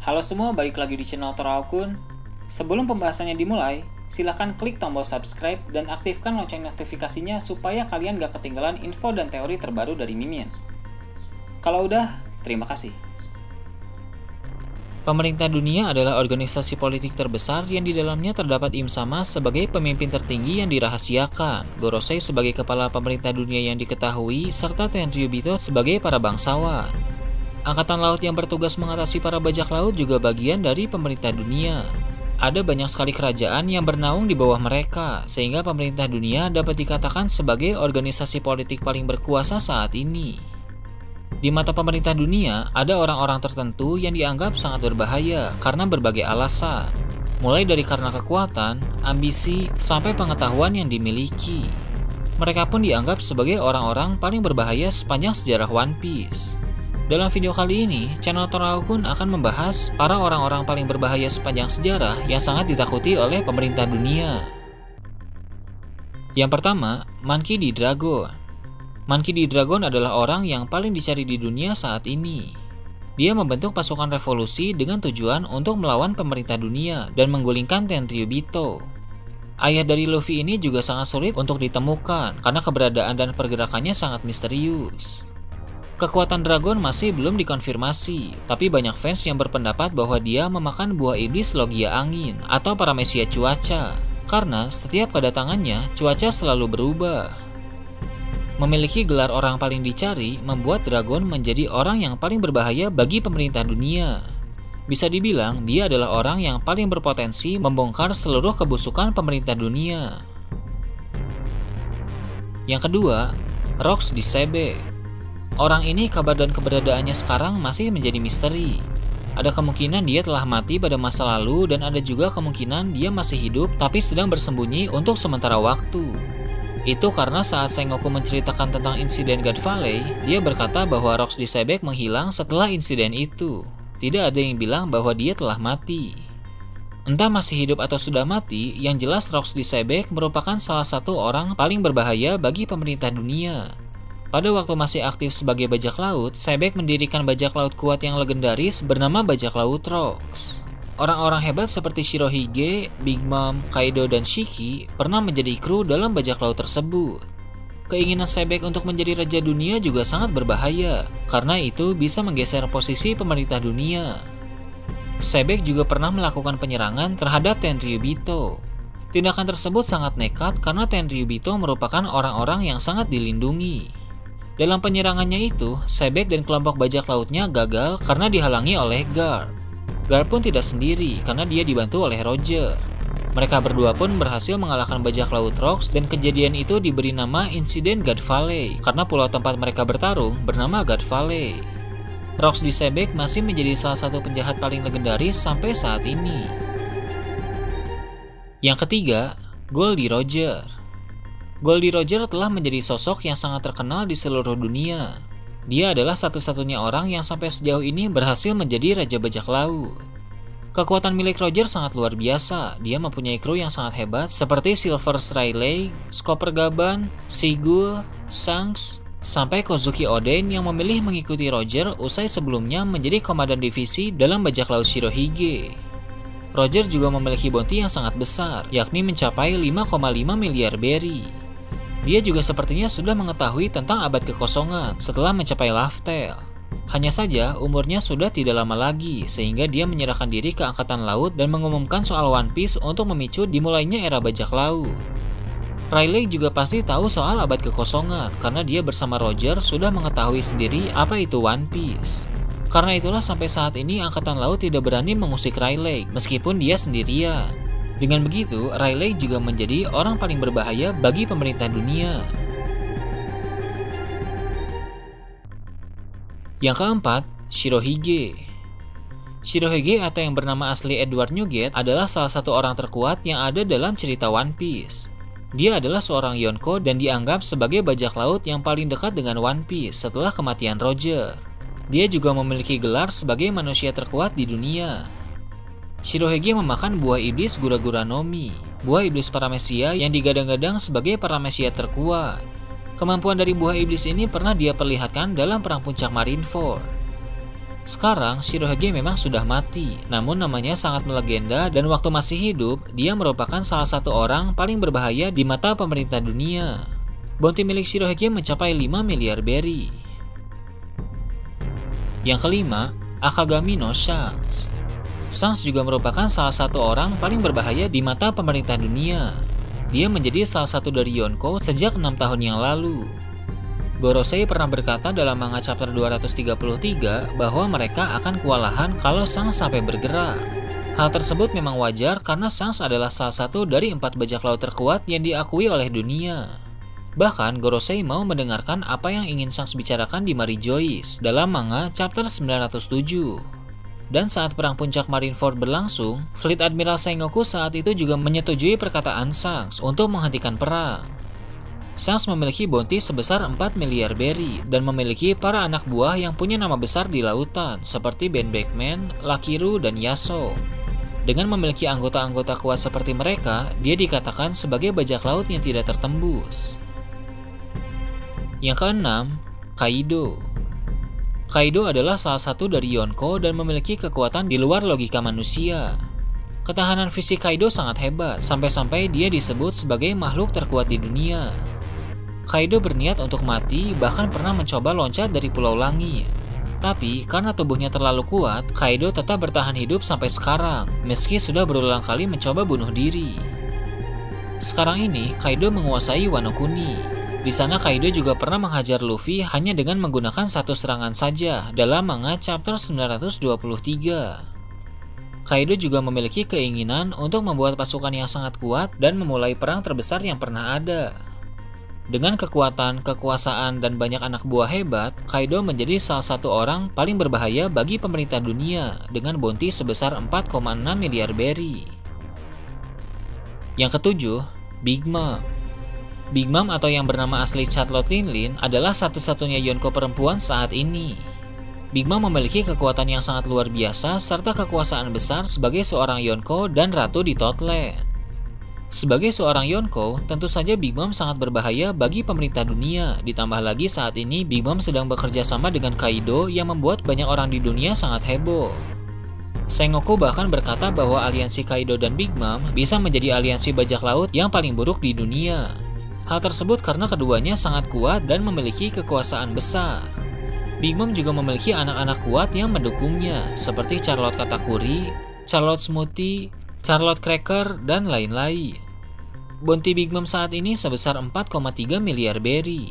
Halo semua, balik lagi di channel Toraokun. Sebelum pembahasannya dimulai, silahkan klik tombol subscribe dan aktifkan lonceng notifikasinya supaya kalian gak ketinggalan info dan teori terbaru dari Mimin. Kalau udah, terima kasih. Pemerintah dunia adalah organisasi politik terbesar yang di dalamnya terdapat Im Sama sebagai pemimpin tertinggi yang dirahasiakan, Gorosei sebagai kepala pemerintah dunia yang diketahui, serta Tenryubito sebagai para bangsawan. Angkatan laut yang bertugas mengatasi para bajak laut juga bagian dari pemerintah dunia. Ada banyak sekali kerajaan yang bernaung di bawah mereka, sehingga pemerintah dunia dapat dikatakan sebagai organisasi politik paling berkuasa saat ini. Di mata pemerintah dunia, ada orang-orang tertentu yang dianggap sangat berbahaya karena berbagai alasan, mulai dari karena kekuatan, ambisi, sampai pengetahuan yang dimiliki. Mereka pun dianggap sebagai orang-orang paling berbahaya sepanjang sejarah One Piece. Dalam video kali ini, channel Toraokun akan membahas para orang-orang paling berbahaya sepanjang sejarah yang sangat ditakuti oleh pemerintah dunia. Yang pertama, Monkey D. Dragon. Monkey D. Dragon adalah orang yang paling dicari di dunia saat ini. Dia membentuk pasukan revolusi dengan tujuan untuk melawan pemerintah dunia dan menggulingkan Tenryubito. Ayah dari Luffy ini juga sangat sulit untuk ditemukan karena keberadaan dan pergerakannya sangat misterius. Kekuatan Dragon masih belum dikonfirmasi, tapi banyak fans yang berpendapat bahwa dia memakan buah iblis Logia Angin atau Paramecia Cuaca, karena setiap kedatangannya cuaca selalu berubah. Memiliki gelar orang paling dicari membuat Dragon menjadi orang yang paling berbahaya bagi pemerintah dunia. Bisa dibilang dia adalah orang yang paling berpotensi membongkar seluruh kebusukan pemerintah dunia. Yang kedua, Rox di Sebe. Orang ini kabar dan keberadaannya sekarang masih menjadi misteri. Ada kemungkinan dia telah mati pada masa lalu dan ada juga kemungkinan dia masih hidup tapi sedang bersembunyi untuk sementara waktu. Itu karena saat Sengoku menceritakan tentang insiden God Valley, dia berkata bahwa Rox di Sebek menghilang setelah insiden itu. Tidak ada yang bilang bahwa dia telah mati. Entah masih hidup atau sudah mati, yang jelas Rox di Sebek merupakan salah satu orang paling berbahaya bagi pemerintah dunia. Pada waktu masih aktif sebagai bajak laut, Sebek mendirikan bajak laut kuat yang legendaris bernama bajak laut Rox. Orang-orang hebat seperti Shirohige, Big Mom, Kaido, dan Shiki pernah menjadi kru dalam bajak laut tersebut. Keinginan Sebek untuk menjadi raja dunia juga sangat berbahaya, karena itu bisa menggeser posisi pemerintah dunia. Sebek juga pernah melakukan penyerangan terhadap Tenryubito. Tindakan tersebut sangat nekat karena Tenryubito merupakan orang-orang yang sangat dilindungi. Dalam penyerangannya itu, Sebek dan kelompok bajak lautnya gagal karena dihalangi oleh Garp. Garp pun tidak sendiri karena dia dibantu oleh Roger. Mereka berdua pun berhasil mengalahkan bajak laut Rox dan kejadian itu diberi nama insiden God Valley karena pulau tempat mereka bertarung bernama God Valley. Rox di Sebek masih menjadi salah satu penjahat paling legendaris sampai saat ini. Yang ketiga, Goldie Roger. Goldie Roger telah menjadi sosok yang sangat terkenal di seluruh dunia. Dia adalah satu-satunya orang yang sampai sejauh ini berhasil menjadi raja bajak laut. Kekuatan milik Roger sangat luar biasa. Dia mempunyai kru yang sangat hebat seperti Silver Rayleigh, Skipper Gaban, Sigul, Shanks, sampai Kozuki Oden yang memilih mengikuti Roger usai sebelumnya menjadi komandan divisi dalam bajak laut Shirohige. Roger juga memiliki bounty yang sangat besar, yakni mencapai 5,5 miliar berry. Dia juga sepertinya sudah mengetahui tentang abad kekosongan setelah mencapai Laugh-Tale. Hanya saja umurnya sudah tidak lama lagi sehingga dia menyerahkan diri ke angkatan laut dan mengumumkan soal One Piece untuk memicu dimulainya era bajak laut. Rayleigh juga pasti tahu soal abad kekosongan karena dia bersama Roger sudah mengetahui sendiri apa itu One Piece. Karena itulah sampai saat ini angkatan laut tidak berani mengusik Rayleigh meskipun dia sendirian. Dengan begitu, Rayleigh juga menjadi orang paling berbahaya bagi pemerintah dunia. Yang keempat, Shirohige. Shirohige atau yang bernama asli Edward Newgate adalah salah satu orang terkuat yang ada dalam cerita One Piece. Dia adalah seorang Yonko dan dianggap sebagai bajak laut yang paling dekat dengan One Piece setelah kematian Roger. Dia juga memiliki gelar sebagai manusia terkuat di dunia. Shirohige memakan buah iblis Gura-Gura no Mi, buah iblis Paramecia yang digadang-gadang sebagai Paramecia terkuat. Kemampuan dari buah iblis ini pernah dia perlihatkan dalam perang puncak Marineford. Sekarang, Shirohige memang sudah mati, namun namanya sangat melegenda dan waktu masih hidup, dia merupakan salah satu orang paling berbahaya di mata pemerintah dunia. Bounty milik Shirohige mencapai 5 miliar berry. Yang kelima, Akagami no Shanks. Shanks juga merupakan salah satu orang paling berbahaya di mata pemerintah dunia. Dia menjadi salah satu dari Yonko sejak 6 tahun yang lalu. Gorosei pernah berkata dalam manga chapter 233 bahwa mereka akan kewalahan kalau Shanks sampai bergerak. Hal tersebut memang wajar karena Shanks adalah salah satu dari 4 bajak laut terkuat yang diakui oleh dunia. Bahkan Gorosei mau mendengarkan apa yang ingin Shanks bicarakan di Mary Joyce dalam manga chapter 907. Dan saat perang puncak Marineford berlangsung, Fleet Admiral Sengoku saat itu juga menyetujui perkataan Shanks untuk menghentikan perang. Shanks memiliki bounty sebesar 4 miliar berry dan memiliki para anak buah yang punya nama besar di lautan seperti Ben Beckman, Lakiru, dan Yasuo. Dengan memiliki anggota-anggota kuat seperti mereka, dia dikatakan sebagai bajak laut yang tidak tertembus. Yang keenam, Kaido. Kaido adalah salah satu dari Yonko dan memiliki kekuatan di luar logika manusia. Ketahanan fisik Kaido sangat hebat, sampai-sampai dia disebut sebagai makhluk terkuat di dunia. Kaido berniat untuk mati, bahkan pernah mencoba loncat dari Pulau Langit. Tapi karena tubuhnya terlalu kuat, Kaido tetap bertahan hidup sampai sekarang, meski sudah berulang kali mencoba bunuh diri. Sekarang ini, Kaido menguasai Wano Kuni. Di sana Kaido juga pernah menghajar Luffy hanya dengan menggunakan satu serangan saja dalam manga chapter 923. Kaido juga memiliki keinginan untuk membuat pasukan yang sangat kuat dan memulai perang terbesar yang pernah ada. Dengan kekuatan, kekuasaan, dan banyak anak buah hebat, Kaido menjadi salah satu orang paling berbahaya bagi pemerintah dunia dengan bounty sebesar 4,6 miliar berry. Yang ketujuh, Big Mom. Big Mom atau yang bernama asli Charlotte Linlin adalah satu-satunya Yonko perempuan saat ini. Big Mom memiliki kekuatan yang sangat luar biasa serta kekuasaan besar sebagai seorang Yonko dan ratu di Toadland. Sebagai seorang Yonko, tentu saja Big Mom sangat berbahaya bagi pemerintah dunia. Ditambah lagi saat ini Big Mom sedang bekerja sama dengan Kaido yang membuat banyak orang di dunia sangat heboh. Sengoku bahkan berkata bahwa aliansi Kaido dan Big Mom bisa menjadi aliansi bajak laut yang paling buruk di dunia. Hal tersebut karena keduanya sangat kuat dan memiliki kekuasaan besar. Big Mom juga memiliki anak-anak kuat yang mendukungnya, seperti Charlotte Katakuri, Charlotte Smoothie, Charlotte Cracker, dan lain-lain. Bounty Big Mom saat ini sebesar 4,3 miliar berry.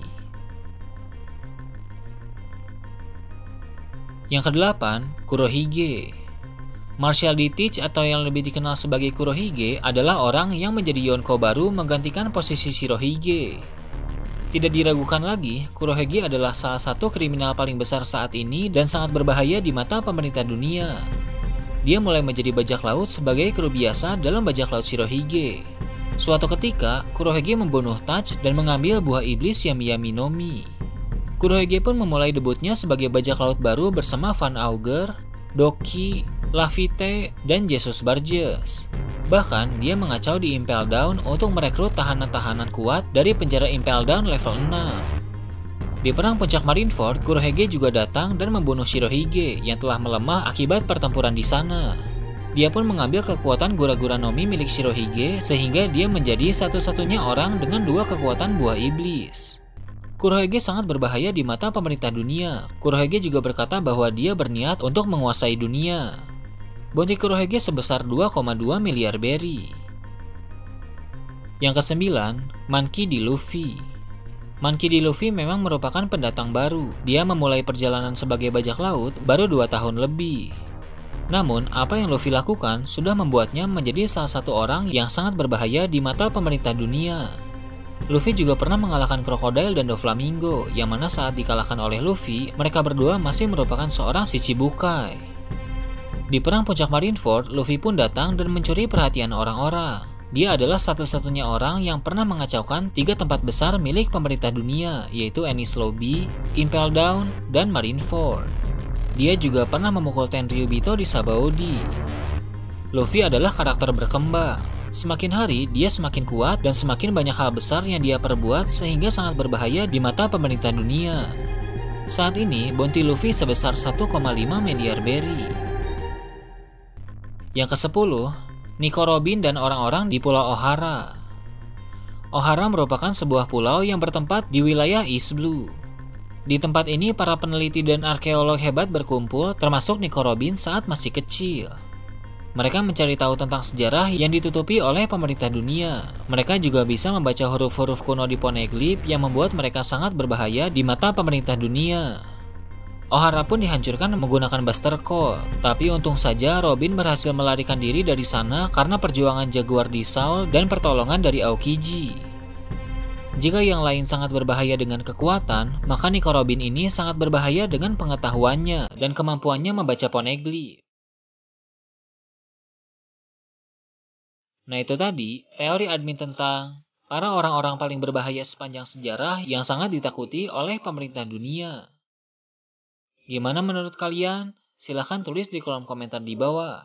Yang kedelapan, Kurohige. Martial D. Teach atau yang lebih dikenal sebagai Kurohige adalah orang yang menjadi Yonko baru menggantikan posisi Shirohige. Tidak diragukan lagi, Kurohige adalah salah satu kriminal paling besar saat ini dan sangat berbahaya di mata pemerintah dunia. Dia mulai menjadi bajak laut sebagai kru biasa dalam bajak laut Shirohige. Suatu ketika, Kurohige membunuh Touch dan mengambil buah iblis Yami-Yami no Mi. Kurohige pun memulai debutnya sebagai bajak laut baru bersama Van Auger, Doki, Laffite, dan Jesus Barges. Bahkan, dia mengacau di Impel Down untuk merekrut tahanan-tahanan kuat dari penjara Impel Down level 6. Di perang puncak Marineford, Kurohige juga datang dan membunuh Shirohige yang telah melemah akibat pertempuran di sana. Dia pun mengambil kekuatan Gura-Gura no Mi milik Shirohige sehingga dia menjadi satu-satunya orang dengan 2 kekuatan buah iblis. Kurohige sangat berbahaya di mata pemerintah dunia. Kurohige juga berkata bahwa dia berniat untuk menguasai dunia. Bounty Kurohige sebesar 2,2 miliar berry. Yang kesembilan, Monkey D. Luffy. Monkey D. Luffy memang merupakan pendatang baru. Dia memulai perjalanan sebagai bajak laut baru 2 tahun lebih. Namun, apa yang Luffy lakukan sudah membuatnya menjadi salah satu orang yang sangat berbahaya di mata pemerintah dunia. Luffy juga pernah mengalahkan Crocodile dan Doflamingo, yang mana saat dikalahkan oleh Luffy, mereka berdua masih merupakan seorang Shichibukai. Di perang puncak Marineford, Luffy pun datang dan mencuri perhatian orang-orang. Dia adalah satu-satunya orang yang pernah mengacaukan 3 tempat besar milik pemerintah dunia, yaitu Enies Lobby, Impel Down, dan Marineford. Dia juga pernah memukul Tenryubito di Sabaody. Luffy adalah karakter berkembang. Semakin hari, dia semakin kuat dan semakin banyak hal besar yang dia perbuat sehingga sangat berbahaya di mata pemerintah dunia. Saat ini, bounty Luffy sebesar 1,5 miliar berry. Yang ke-10, Nico Robin dan orang-orang di Pulau Ohara. Ohara merupakan sebuah pulau yang bertempat di wilayah East Blue. Di tempat ini, para peneliti dan arkeolog hebat berkumpul, termasuk Nico Robin saat masih kecil. Mereka mencari tahu tentang sejarah yang ditutupi oleh pemerintah dunia. Mereka juga bisa membaca huruf-huruf kuno di Poneglyph yang membuat mereka sangat berbahaya di mata pemerintah dunia. Ohara pun dihancurkan menggunakan Buster Call, tapi untung saja Robin berhasil melarikan diri dari sana karena perjuangan Jaguar di Saul dan pertolongan dari Aokiji. Jika yang lain sangat berbahaya dengan kekuatan, maka Nico Robin ini sangat berbahaya dengan pengetahuannya dan kemampuannya membaca Poneglyph. Nah itu tadi, teori admin tentang para orang-orang paling berbahaya sepanjang sejarah yang sangat ditakuti oleh pemerintah dunia. Gimana menurut kalian? Silahkan tulis di kolom komentar di bawah.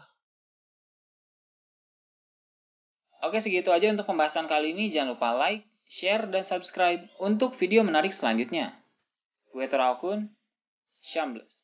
Oke, segitu aja untuk pembahasan kali ini. Jangan lupa like, share, dan subscribe untuk video menarik selanjutnya. Gue Torakun, Shambles.